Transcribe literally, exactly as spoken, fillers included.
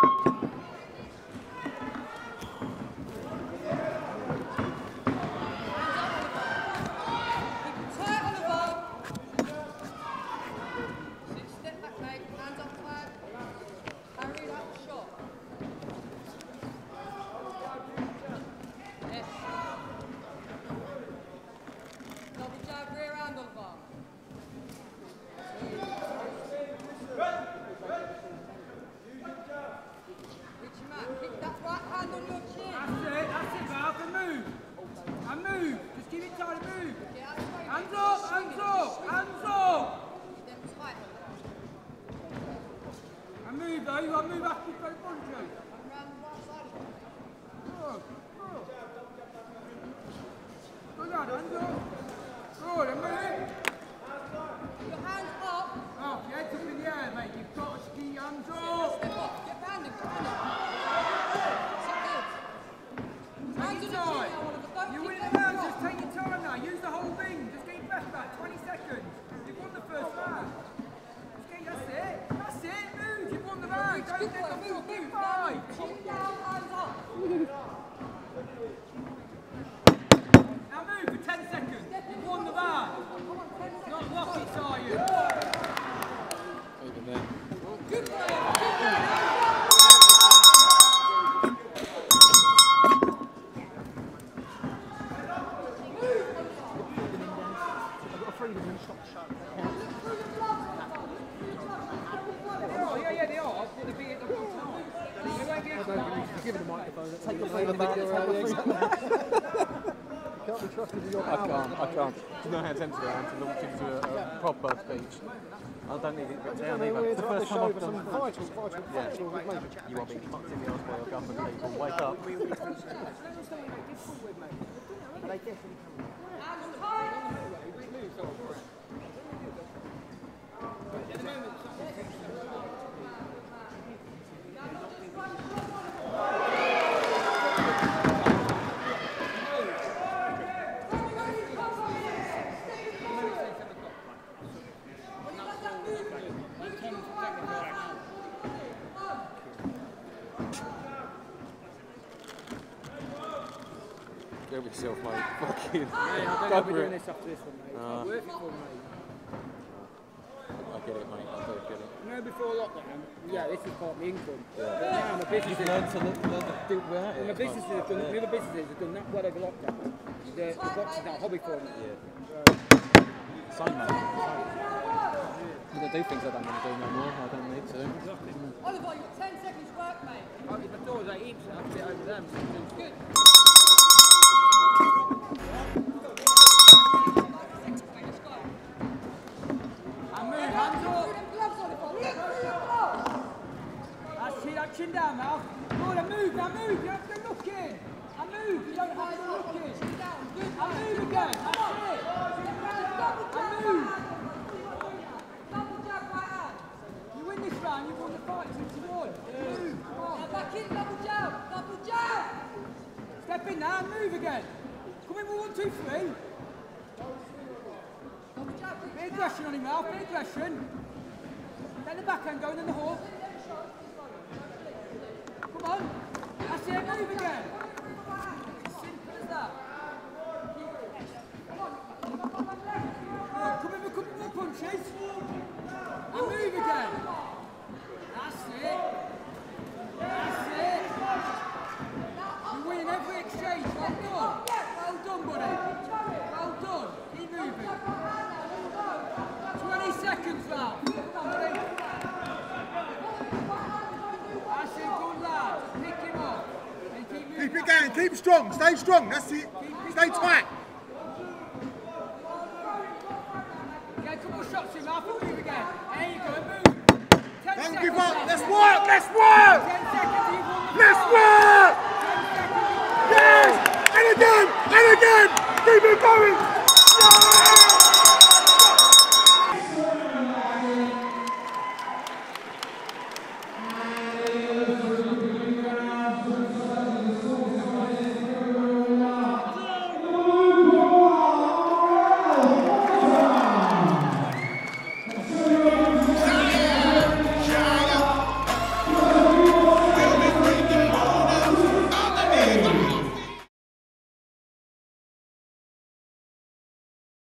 I can't, I can't. Do you know how sensitive I am to launch into a, a proper speech? I don't need it written down either. It's the first time I've done that. Yeah. You are being fucked in the arse by your government people. Wake up. Go with yourself, mate. Fucking. Yeah, I don't know doing this after this one, mate. It's uh, not worth it for me. I get it, mate. I do get it. You know, before lockdown, yeah, this was part of my income. Yeah. But now my business You've learned to learn to do without it. My businesses have done, the other businesses have done that well over lockdown. The, the boxing is now a hobby for me. Yeah. So, Same, mate. I'm going to do things I don't want to do no more. I don't need to. Exactly. Oliver, you've got ten seconds work, mate. Oh, if I thought it was eight inches, I'd sit over them. So it's good. Chin down now. Good, I move, I move, you have to look in. I move, you don't have to look in. I move again, that's it. I move. Double jab right hand. You win this round, you won the fight, two to one. Move, come on. Now back in, double jab, double jab. Step in now, move again. Come in with one, two, three. Double jab. Bit of aggression on him now, bit of aggression. Let the backhand go and then the hook. Come on, that's it, move again. Simple as that. Good, come in with a couple more punches. And move again. That's it. That's it. You're winning every exchange. Well done. Well done, buddy. Well done. Keep moving. twenty seconds now. Come on, buddy. That's it, good lad. Pick him up. And keep moving. Keep it going, keep strong, stay strong, that's it. Stay tight. Get a couple of shots in, half and move again. There you go, move. Ten Don't seconds give up, left. let's work, let's work! Ten seconds, you've won the Let's fight. work! Ten seconds. Yes! And again, and again! Keep it going! Yes!